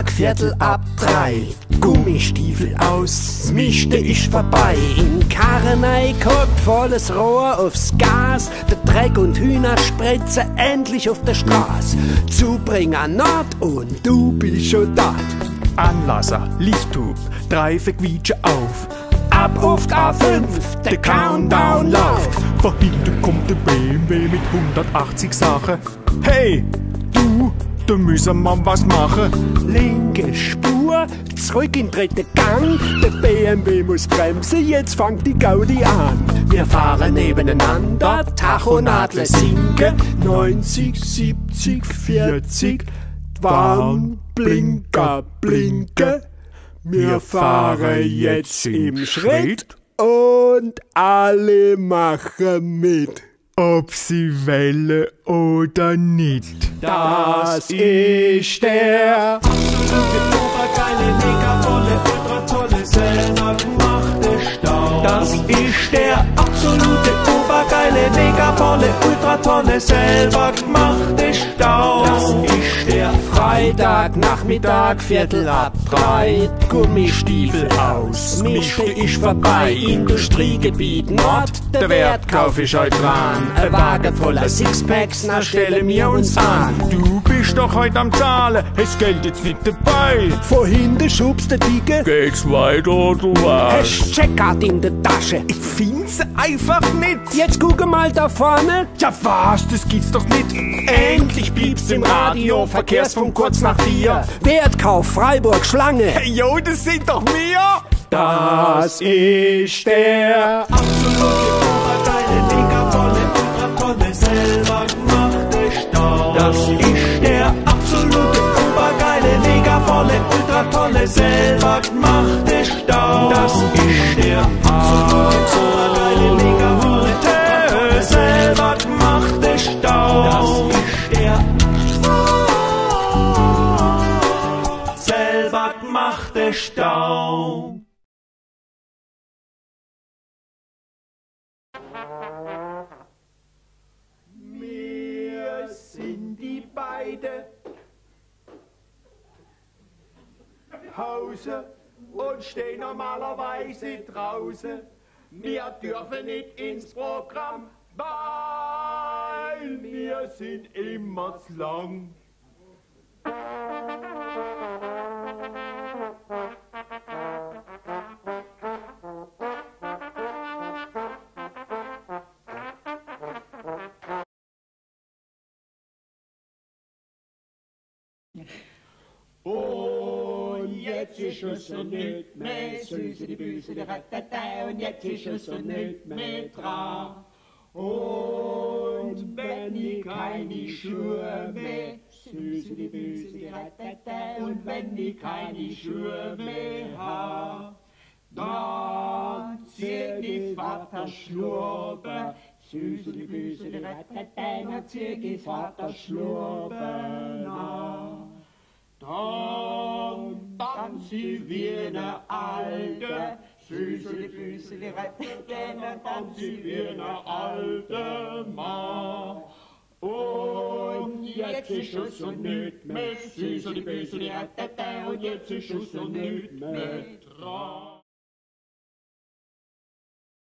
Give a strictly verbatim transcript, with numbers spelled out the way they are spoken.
Nachmittag, Viertel ab drei. Gummistiefel aus, Mischte ist vorbei. In Karren eingehockt, volles Rohr aufs Gas. Der Dreck und Hühner spritzen endlich auf der Straße. Zubringer Nord und du bist schon da. Anlasser, Lichthub, Reifen quietschen auf. Ab auf die A fünf, der Countdown läuft. Von hinten kommt der B M W mit hundertachtzig Sachen. Hey, du, da müssen wir was machen. Linke Spur, zurück in den dritten Gang. Der B M W muss bremsen, jetzt fängt die Gaudi an. Wir fahren nebeneinander, Tachonadler sinken. neunzig, siebzig, vierzig, Warnblinker blinken. Wir fahren jetzt im Schritt und alle machen mit. Ob sie wollen oder nicht. Das ist der absolute obergeile, mega volle, ultra tolle, selber gemachte Stau. Das ist der absolute obergeile, mega volle, ultra tolle, selber gemachte Stau. Das ist der Freitagnachmittag, Viertel ab drei. Gummistiefel aus, Mischte ist vorbei. Industriegebiet Nord, der Wertkauf ist heute dran. Ein Wagen voller Sixpacks, na stellen wir uns an. Du bist doch heute am Zahlen, hast Geld jetzt nicht dabei. Vorhin der schubst der Dicke. Geht's weiter, du weißt. Hast Checkout in der Tasche. Ich find's einfach nicht. Jetzt guck mal da vorne. Ja was, das gibt's doch nicht. Endlich piepst im Radio, Verkehrsfunk kurz nach vier. Wertkauf Freiburg Schlange. Hey yo, das sind doch wir. Das ist der absolute obergeile, mega volle, ultra tolle, selber gemachte Stau. Das ist der absolute obergeile, mega volle, ultra tolle, selber gemachte Stau. Das ist der absolute obergeile, mega volle, ultra tolle, selber gemachte Stau. Das ist der selber gemachte Stau. Wir sind die beiden Hause und stehen normalerweise draußen. Wir dürfen nicht ins Programm, weil wir sind immer zu lang. Und jetzt ist es so nicht mehr süße die Büse, die Ratatei, und jetzt ist es so nicht mehr dran. Und wenn ich keine Schuhe mehr, süße die Büse, die Ratatei, und wenn ich keine Schuhe mehr hab, dann zieh die Vater Schlurbe, süße die Büse, die Ratatei, dann zieh die Vater Schlurbe nach. Dann tanzt sie wie eine alte, süße die Füße, die Ratatei, dann tanzt sie wie eine alte Mann. Und jetzt ist es so nicht mehr süße die Füße, die Ratatei, und jetzt ist es so nicht mehr dran.